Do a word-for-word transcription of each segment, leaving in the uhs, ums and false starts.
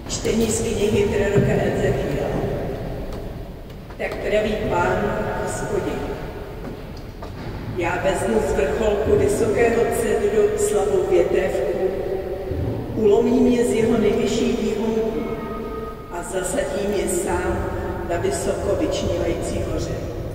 Čtení z knihy proroka Ezechiela. Tak praví Pán Hospodin. Já vezmu z vrcholku vysokého cedru slabou větévku, ulomím je z jeho nejvyšší výhonku a zasadím je sám na vysoko vyčnívající hoře.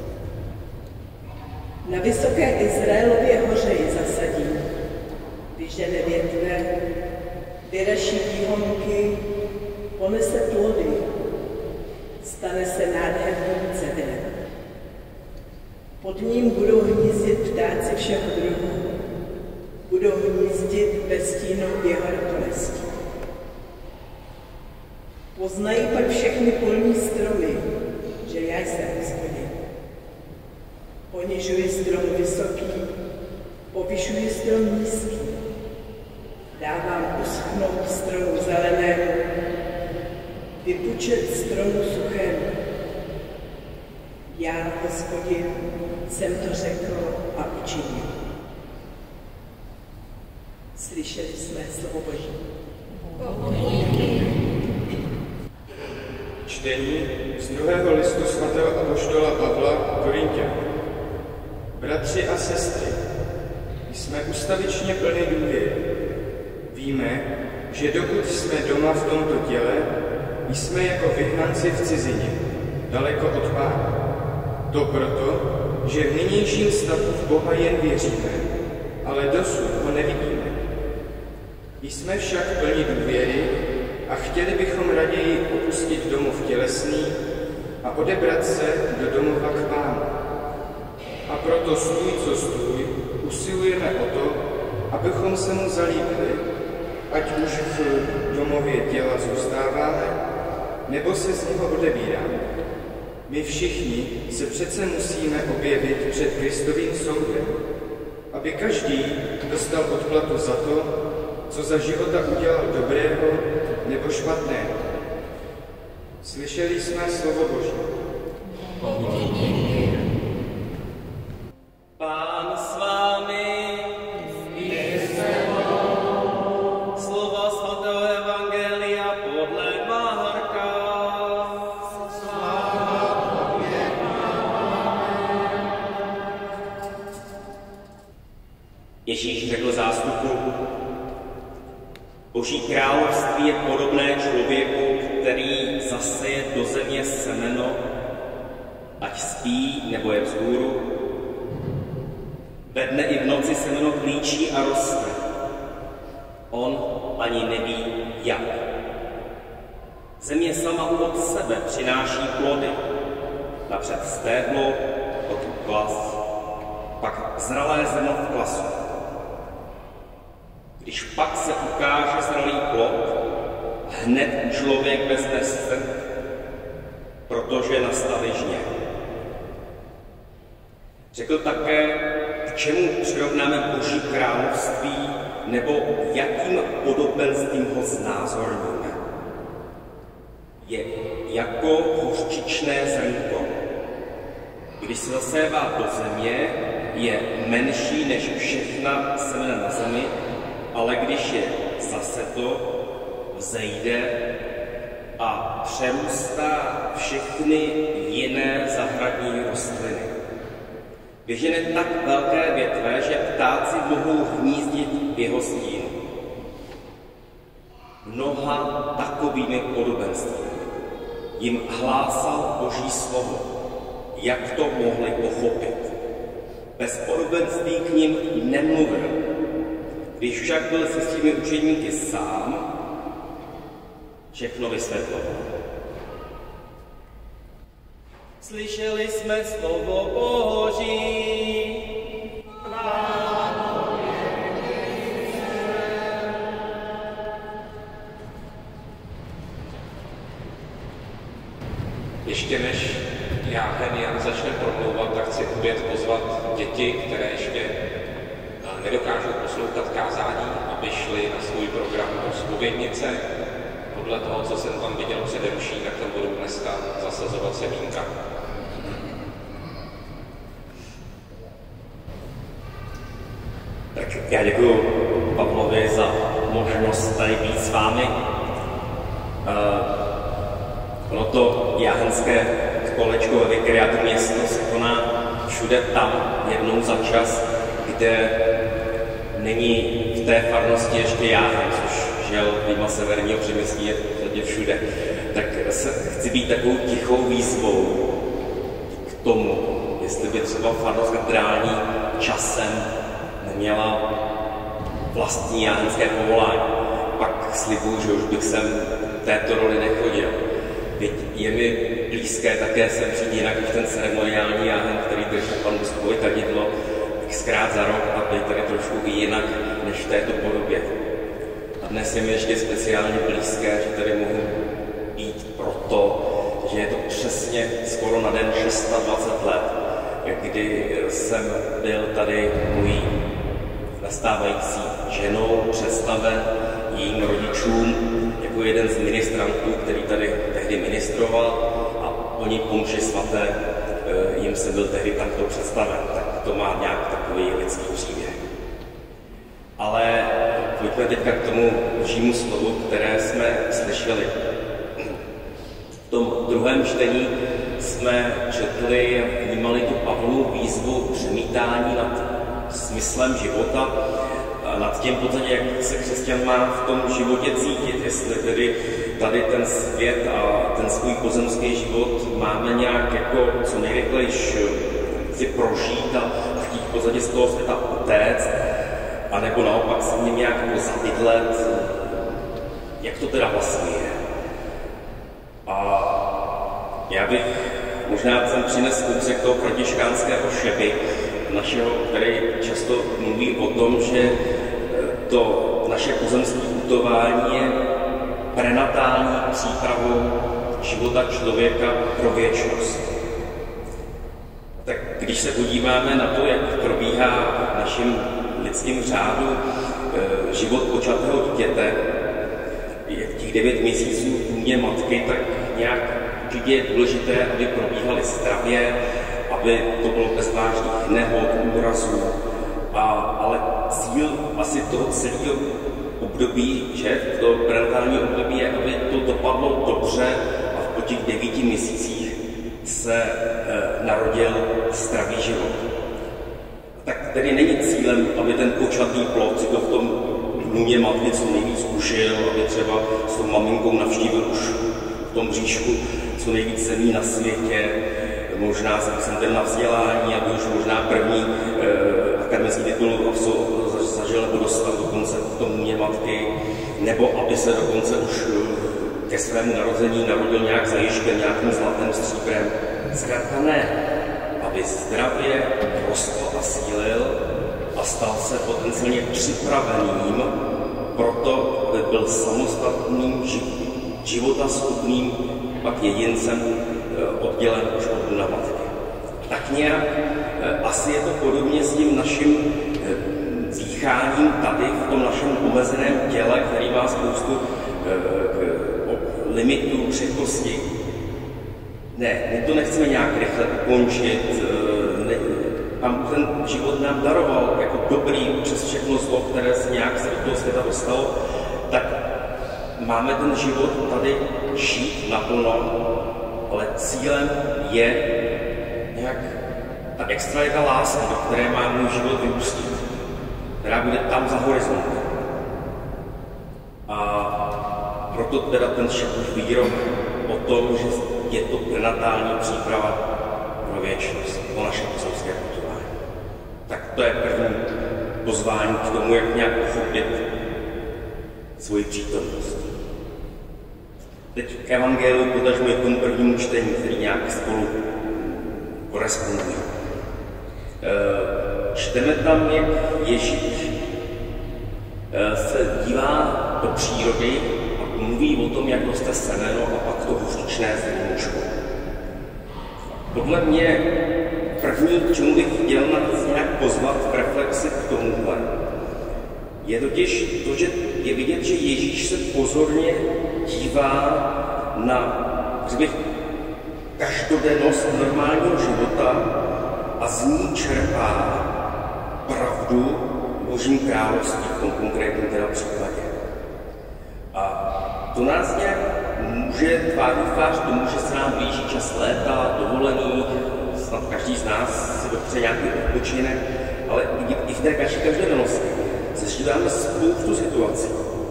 Na vysoké Izraelově hoře je zasadím, vyžene větve, vyraší výhonky, ponese plody, stane se nádherným cedrem. Pod ním budou hnízdit ptáci všeho druhu, budou hnízdit ve stínu jeho ratolesti. Poznají pak všechny polní stromy, že já jsem Hospodin. Ponižuji strom vysoký, povyšuji strom nízký, dávám uschnout stromu zelenému, vypučet stromu suchému. Já, Hospodin, jsem to řekl a učinil. Slyšeli jsme slovo Boží. Čtení z druhého listu svatého apoštola Pavla Korinťanům. Bratři a sestry, jsme ustavičně plní důvěry. Víme, že dokud jsme doma v tomto těle, jsme jako vyhnanci v cizině, daleko od Pána. To proto, že v nynějším stavu v Boha jen věříme, ale dosud ho nevidíme. Jsme však plní důvěry a chtěli bychom raději opustit domov tělesný a odebrat se do domova k Pánu. A proto stůj co stůj usilujeme o to, abychom se mu zalíbili, ať už v domově těla zůstáváme, nebo se z něho odebíráme. My všichni se přece musíme objevit před Kristovým soudem, aby každý dostal odplatu za to, co za života udělal dobrého nebo špatného. Slyšeli jsme slovo Boží. Pán s vámi. Slova svatého evangelia podle Marka. Ježíš řekl zástupu: Boží království je podobné člověku, který zaseje do země semeno, ať spí nebo je vzhůru. Ve dne i v noci semeno klíčí a roste. On ani neví, jak. Země sama od sebe přináší plody. Napřed stéblo, potom klas, pak zralé zrno v klasu. Když pak se ukáže zralý plod, hned člověk vezme strch, protože nastali žně. Řekl také, k čemu přirovnáme Boží království, nebo jakým podobenstvím ho znázorníme. Je jako hořčičné zrnko. Když se zasévá do země, je menší než všechna semena na zemi, ale když je zaseto, vzejde a přerůstá všechny jiné zahradní rostliny. Vyžene tak velké větve, že ptáci mohou hnízdit v jeho stínu. Mnoha takovými podobenstvími jim hlásal Boží slovo, jak to mohli pochopit. Bez podobenství k nim nemluvil. Když však byl se svými učedníky sám, všechno vysvětloval. Slyšeli jsme slovo Boží. Ještě než já ten Jan začne promlouvat, tak chci opět pozvat děti, které ještě nedokážou poslouchat kázání, aby šli na svůj program do zpovědnice. Podle toho, co jsem tam viděl přede ruší, tak tam budou dneska zasazovat semínka. Tak já děkuji Pavlovi za možnost tady být s vámi. Ono to jáhenské kolečko ve vikariátu město se koná všude tam jednou za čas, kde není v té farnosti ještě Jáhen, což žel mimo severního Předměstí je v všude. Tak se chci být takovou tichou výzvou k tomu, jestli by třeba farnost katedralní časem neměla vlastní jáhenské povolání. Pak slibuju, že už bych sem této roli nechodil. Teď je mi blízké také sem přijít jinak než ten ceremoniální jáhen, který drží panu biskupovi kadidlo, xkrát za rok, a být tady trošku i jinak než v této podobě. A dnes je mi ještě speciálně blízké, že tady mohu být proto, že je to přesně skoro na den dvacet šest let, kdy jsem byl tady mojí nastávající ženou představen jejím rodičům jako jeden z ministrantů, který tady tehdy ministroval, a oni po mši svaté jim jsem byl tehdy takto představen. Tak to má nějak takový lidský příběh. Ale pojďme teďka k tomu božímu slovu, které jsme slyšeli. V tom druhém čtení jsme četli a vnímali tu Pavlovu výzvu přemítání nad smyslem života, nad tím podstatě, jak se křesťan má v tom životě cítit, jestli tedy tady ten svět a ten svůj pozemský život máme nějak jako co nejrychlejš si prožít a chtít v podstatě z toho světa utéct, anebo naopak se v něm nějak jako zabydlet, jak to teda vlastně je. A já bych možná jsem přinesl kousek toho františkánského šeby, našeho, který často mluví o tom, že to naše pozemské putování je prenatální přípravou života člověka pro věčnost. Tak když se podíváme na to, jak probíhá v našem lidském řádu život počatého dítěte, těch devět měsíců v úmě matky, tak nějak určitě je důležité, aby probíhaly zdravě, aby to bylo bez vážných nehod, úrazů, a, ale cíl asi toho celého období, že to prenatální období je, aby to dopadlo dobře a po těch devíti měsících se e, narodil zdravý život. Tak tedy není cílem, aby ten počatý plod si to v tom dnu matky co nejvíc užil, aby třeba s tou maminkou navštívil už v tom bříšku co nejvíc zemí na světě, možná jsem ten na vzdělání, aby už možná první eh, akademický titul zažil nebo dostal dokonce v tom mě matky, nebo aby se dokonce už eh, ke svému narození narodil nějak zajištěn nějakým zlatým stříbrem. Zkrátka ne, aby zdravě rostl a sílil a stal se potenciálně připraveným proto, aby byl samostatným, životaschopným pak jedincem oddělen už od dna matky. Tak nějak asi je to podobně s tím naším dýcháním tady v tom našem omezeném těle, který má spoustu limitů, křehkosti. Ne, my to nechceme nějak rychle ukončit. Pan ten život nám daroval jako dobrý přes všechno zlo, které se nějak se do toho světa dostalo, tak máme ten život tady žít naplno, ale cílem je nějak ta extra láska, do které má můj život vyústit, která bude tam za horizontem. A proto teda ten šepův výrok o tom, že je to prenatální příprava pro věčnost, o naše pozemské putování. Tak to je první pozvání k tomu, jak nějak pochopit svoji přítomnost. Teď k evangeliu, potažmo je k tomu prvnímu čtení, který nějak spolu korespondují. Čteme tam, jak Ježíš se dívá do přírody a mluví o tom, jak roste semeno a pak to hořčičné zrnůčko. Podle mě první, k čemu bych chtěl nás nějak pozvat v reflexi k tomuhle, je totiž to, že je vidět, že Ježíš se pozorně dívá na, řekl každodennost normálního života a z ní čerpá pravdu o Božím království v tom konkrétním teda případě. A to nás nějak může tváří tvář tomu, že se nám blíží čas léta, dovolený, snad každý z nás si dopře nějaký odpočinek, ale i v té naší každodennosti zažíváme spoustu situací,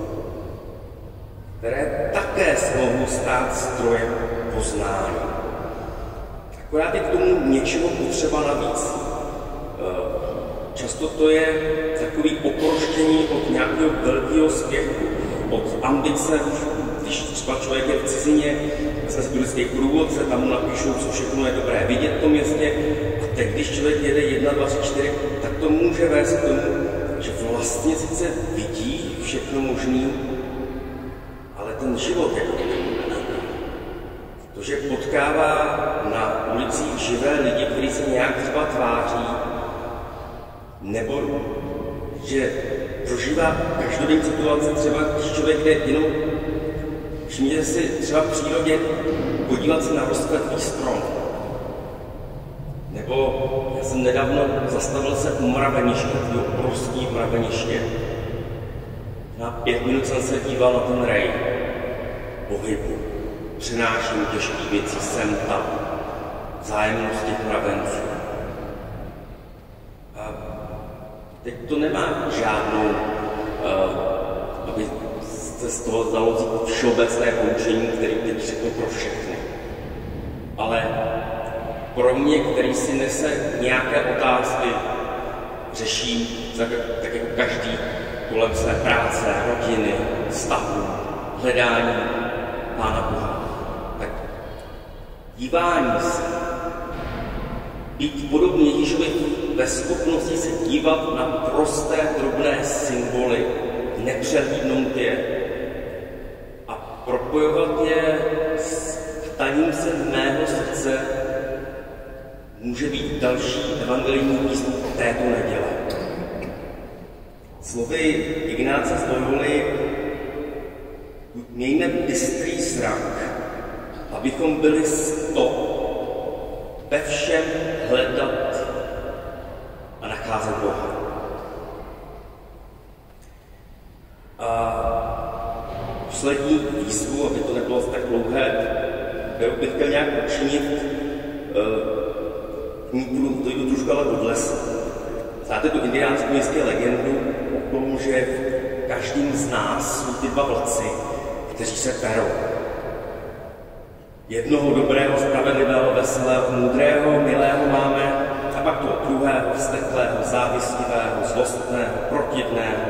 které také se mohou stát strojem poznání. Akorát je k tomu něčeho potřeba navíc. Často to je takový oproštění od nějakého velkého spěchu, od ambice, když třeba člověk je v cizině, jsme z turistických průvodce, tam mu napíšou, co všechno je dobré vidět v tom městě, a teď, když člověk jede jedna, dva, tři, čtyři, tak to může vést k tomu, že vlastně sice vidí všechno možný, ale ten život je to to, že potkává na ulicích živé lidi, kteří se nějak třeba tváří, nebo že prožívá každodenní situace, třeba když člověk jde jenom, všimněte si třeba v přírodě podívat se na rozkvetlý strom. Nebo já jsem nedávno zastavil se u mraveniště, obrovský mraveniště. Na pět minut jsem se díval na ten rej pohybu. Přenáším těžké věci sem tam, vzájemnost těch mravenců. A teď to nemá žádnou, uh, aby se z toho dalo všeobecné poučení, které teď řeknu pro všechny. Ale pro mě, který si nese nějaké otázky, řeší tak jako každý kolem své práce, rodiny, vztahu, hledání Pána Boha, tak dívání se, být podobně Ježíšovi ve schopnosti se dívat na prosté, drobné symboly, nepřehlídnout je a propojovat je s ptaním se mého srdce, může být další evangelijní místo této neděle. Slovy Ignáce z Loyoly: mějme bystrý zrak, abychom byli sto ve všem hledat a nacházet Boha. A poslední výzvu, aby to nebylo tak dlouhé, kterou bych chtěl nějak učinit, to jdu trošku ale od lesa. Znáte tu indiánskou městské legendu o tom, že v každým z nás jsou ty dva vlci, kteří se perou. Jednoho dobrého, spravedlivého, veselého, moudrého, milého máme, a pak toho druhého, vzteklého, závistivého, zlostného, protivného.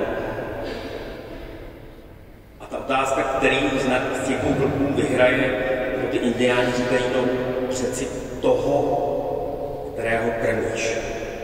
A ta otázka, který z těch vlků vyhraje, no ty indiáni říkají, no přeci toho, kterého krmíš.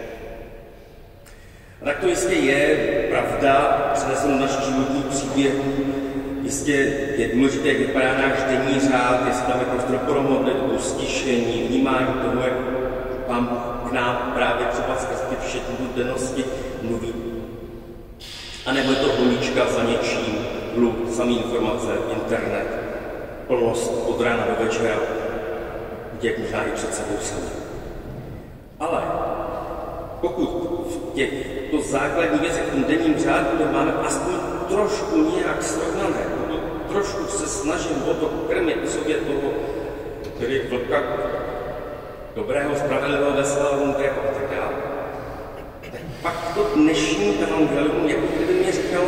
A tak to jistě je pravda, přeneseno do našich životních příběhů. Jistě je důležité, jak vypadá náš denní řád, jestli tam je prostor pro modlitbu, stišení, vnímání toho, jak Pán k nám právě třeba skrz ty všechny dennosti mluví. A nebo je to honička za něčím, hluk, samý informace, internet, plnost od rána do večera, jak možná i před sebou sami. Ale pokud v těchto základních věcech, v tom denním řádu, to máme aspoň trošku nějak srovnané, trošku se snažím o to krmit sobě toho, který vlka dobrého, spravedlivého, veselého, moudrého a tak dále, tak pak to dnešní evangelium, jako kdyby mě říkalo,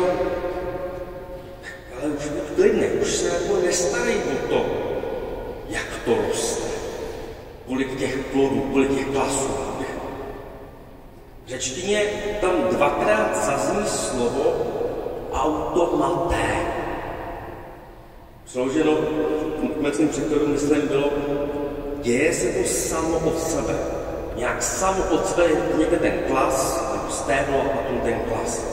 ale už buď klidný, už se jako nestarej o to, jak to roste, kolik těch plodů, kolik těch klasů. V řečtině tam dvakrát zazní slovo automaté. Přeloženo v německém překladu, myslím, bylo, děje se to samo od sebe. Nějak samo od sebe je někde ten klas, nebo stéblo a potom ten klas.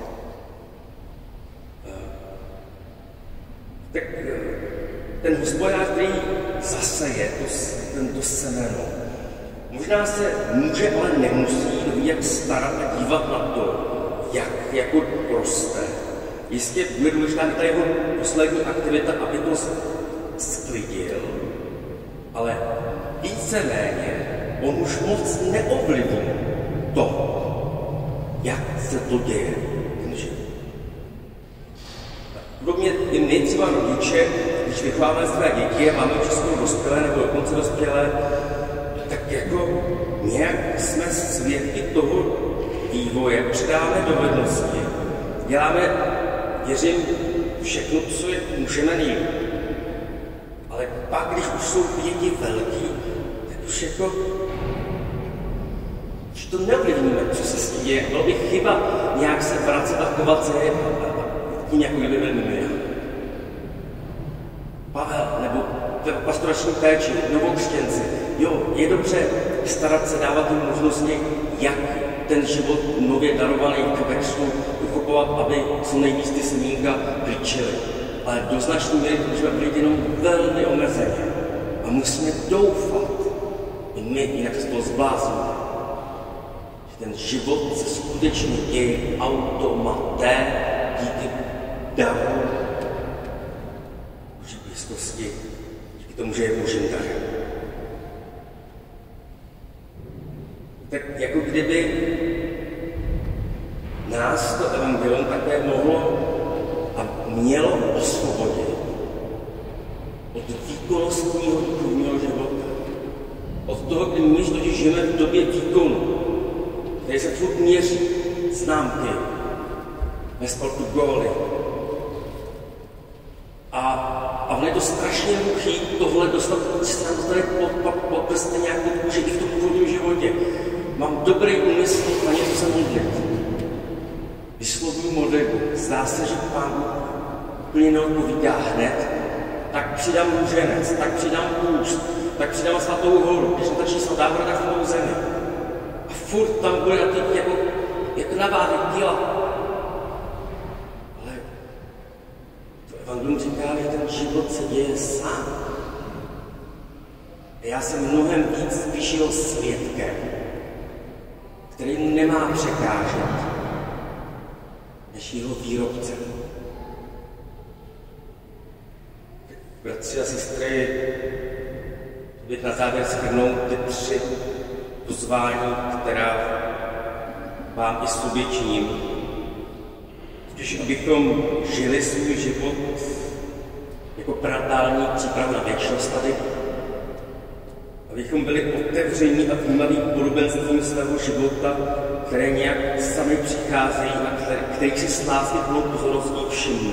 Tak ten hospodář, který zaseje to, tento semeno, možná se může, ale nemusí jak starat a dívat na to, jak jako roste. Jistě bude důležitá i ta jeho poslední aktivita, aby to sklidil, ale víceméně on už moc neovlivní to, jak se to děje ten život. Podobně i my třeba rodiče, když když vychováváme své děti a máme českou dospělé nebo dokonce dospělé, tak jako nějak jsme svědky toho vývoje, přidáváme dovednosti, děláme, věřím, všechno, co je, můžeme nejlíp. Ale pak, když už jsou děti velký, tak už jako, už to neovlivníme, co se s tím děje. Bylo by chyba nějak se vracet a chovat se tím, jako kdyby byl mimo. Pavel, nebo pastorační péči, novokřtěnci. Jo, je dobře starat se, dávat jim možnosti, jak ten život nově darovaný v textu uchopovat, aby co nejvíc ty semínka klíčily. Ale do značné míry to můžeme být jenom velmi omezeně. A musíme doufat, i my, jinak se toho zblázníme, že ten život se skutečně děje automaté díky daru Boží blízkosti, díky tomu, že je Božím darem. Tak jako kdyby nás to evangelium také mohlo a mělo osvobodit od výkonnostního duchovního života. Od toho, kdy my totiž žijeme v době výkonu, který se furt měří známky, ve sportu góly. A, a on je to strašně muchý tohle dostat, se nám dostane pod, pod, pod prsty nějak pod kůži i v tom původním životě. Mám dobrý úmysl na něco se modlit. Vyslovuju modlitbu. Zdá se, že Pán úplně neodpovídá hned, tak přidám růženec, tak přidám půst, tak přidám svatou horu, když natačí svatá hora, tak v zemi. A furt tam bude na ty jako, jako navádět díla. Ale to evangelium říká, že ten život se děje sám. A já jsem mnohem víc spíš jeho svědkem, který mu nemá překážet, než jeho výrobce. Bratři a sestry, bych na závěr shrnout ty tři pozvání, která vám i sobě činím. Když abychom žili svůj život jako pratální přípravu na věčnost tady, abychom byli otevření a vnímaví podobenstvím svého života, které nějak sami přicházejí a kterých si s lásky plnou pozorností všimnou.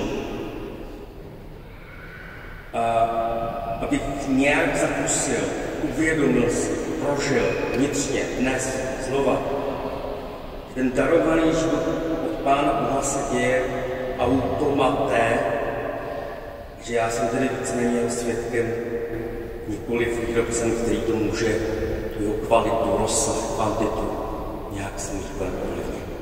A abych nějak zakusil, uvědomil si, prožil vnitřně, dnes, znova, ten darovaný život od Pána Boha se děje automaté, že já jsem tedy víceméně jeho svědkem, nikoliv výrobcem, který to může tu jeho kvalitu, rozsah, kvantitu nějak svým způsobem ovlivnit.